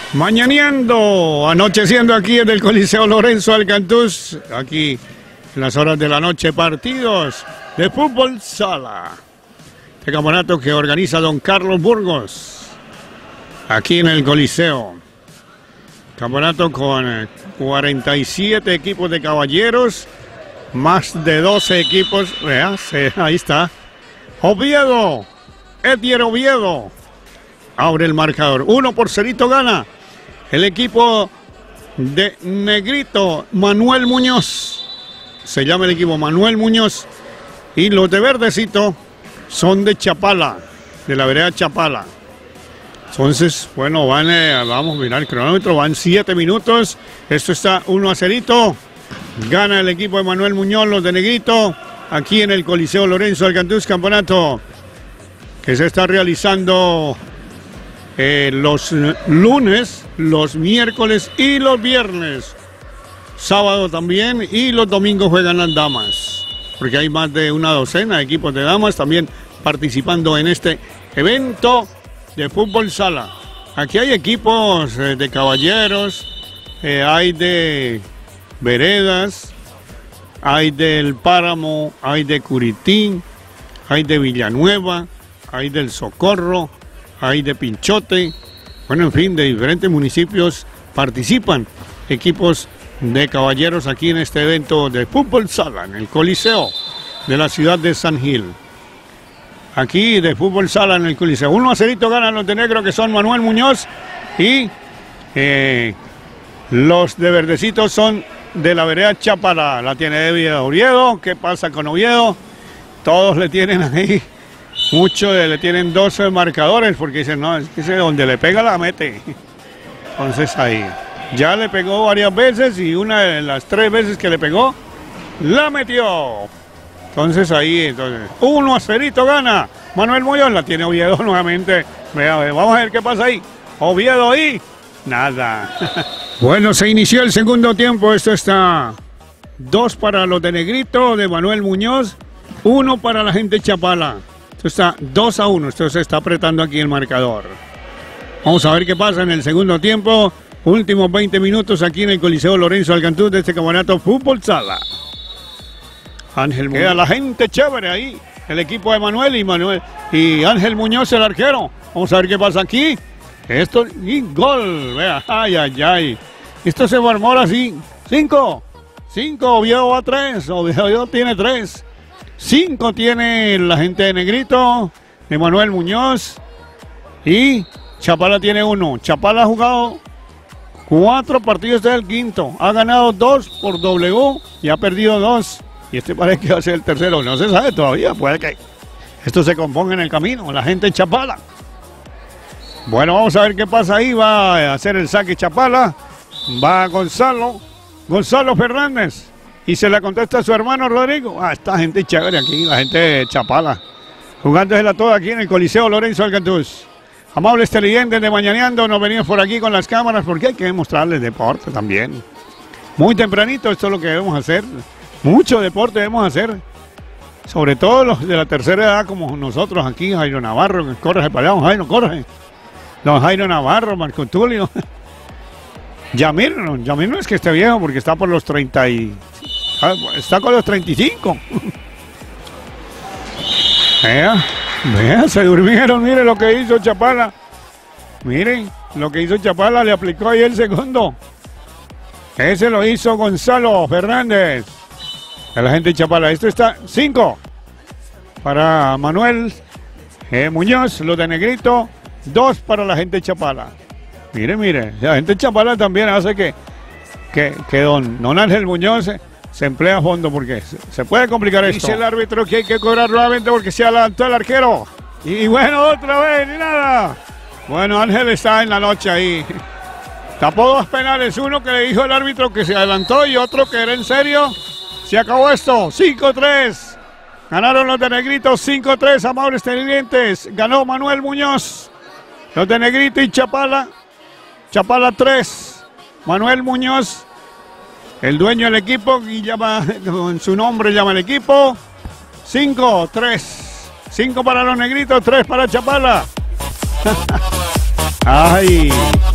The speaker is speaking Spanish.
Mañaneando, anocheciendo aquí en el Coliseo Lorenzo Alcantús, aquí en las horas de la noche, partidos de fútbol sala. Este campeonato que organiza don Carlos Burgos, aquí en el Coliseo. Campeonato con 47 equipos de caballeros, más de 12 equipos, ahí está. Oviedo, Edier Oviedo, abre el marcador, 1-0 gana el equipo de Negrito, Manuel Muñoz. Se llama el equipo Manuel Muñoz. Y los de verdecito son de Chapala, de la vereda Chapala. Entonces, bueno, vamos a mirar el cronómetro, van 7 minutos. Esto está 1-0. Gana el equipo de Manuel Muñoz, los de Negrito, aquí en el Coliseo Lorenzo Alcantús, campeonato que se está realizando los lunes, los miércoles y los viernes. Sábado también, y los domingos juegan las damas, porque hay más de una docena de equipos de damas también participando en este evento de fútbol sala. Aquí hay equipos de caballeros, hay de veredas, hay del Páramo, hay de Curitín, hay de Villanueva, hay del Socorro, hay de Pinchote. Bueno, en fin, de diferentes municipios participan equipos de caballeros aquí en este evento de fútbol sala en el Coliseo de la ciudad de San Gil. Aquí de fútbol sala en el Coliseo. 1-0 ganan los de negro, que son Manuel Muñoz, y los de verdecitos son de la vereda Chapala. La tiene Oviedo. ¿Qué pasa con Oviedo? Todos le tienen ahí, muchos le tienen 12 marcadores, porque dicen, no, es que donde le pega la mete. Entonces ahí, ya le pegó varias veces, y una de las 3 veces que le pegó, la metió. Entonces ahí, 1-0 gana Manuel Muñoz, la tiene Oviedo nuevamente. Vamos a ver qué pasa ahí. Oviedo ahí, nada. Bueno, se inició el segundo tiempo. Esto está 2 para los de Negrito, de Manuel Muñoz, 1 para la gente de Chapala. Esto está 2-1, esto se está apretando aquí el marcador. Vamos a ver qué pasa en el segundo tiempo. Últimos 20 minutos aquí en el Coliseo Lorenzo Alcantús de este campeonato fútbol sala. Ángel Muñoz. Queda la gente chévere ahí, el equipo de Manuel y Ángel Muñoz, el arquero. Vamos a ver qué pasa aquí. Esto, y gol, vea, ay. Esto se formó así, 5, Oviedo va 3, Oviedo tiene 3. 5 tiene la gente de Negrito, de Manuel Muñoz, y Chapala tiene 1. Chapala ha jugado 4 partidos, este es el quinto. Ha ganado 2 por W y ha perdido 2. Y este parece que va a ser el tercero. No se sabe todavía, puede que esto se componga en el camino, la gente de Chapala. Bueno, vamos a ver qué pasa ahí. Va a hacer el saque Chapala. Va Gonzalo Fernández. Y se le contesta a su hermano Rodrigo. Esta gente chévere aquí, la gente de Chapala, jugándosela toda aquí en el Coliseo Lorenzo Alcantús. Amables televidentes de Mañaneando, nos venimos por aquí con las cámaras porque hay que mostrarles deporte también. Muy tempranito, esto es lo que debemos hacer. Mucho deporte debemos hacer. Sobre todo los de la tercera edad, como nosotros aquí, Jairo Navarro, que corre para allá, Jairo, corre. Don Jairo Navarro, Marco Tulio. Yamir no es que esté viejo, porque está por los 30 está con los 35. Vea, se durmieron, mire lo que hizo Chapala. Miren lo que hizo Chapala, le aplicó ahí el segundo. Ese lo hizo Gonzalo Fernández, de la gente de Chapala. Esto está 5 para Manuel Muñoz, los de Negrito, 2 para la gente de Chapala. Mire, la gente de Chapala también hace que don Ángel Muñoz se emplea a fondo, porque se puede complicar esto. Dice el árbitro que hay que cobrar nuevamente porque se adelantó el arquero. Y bueno, otra vez, ni nada. Bueno, Ángel está en la noche ahí. Tapó 2 penales, uno que le dijo el árbitro que se adelantó y otro que era en serio. Se acabó esto, 5-3. Ganaron los de Negrito, 5-3, amables televidentes. Ganó Manuel Muñoz. Los de Negrito y Chapala 3. Manuel Muñoz, el dueño del equipo, y llama con su nombre, llama el equipo. 5-3. 5 para los Negritos, 3 para Chapala. Ay.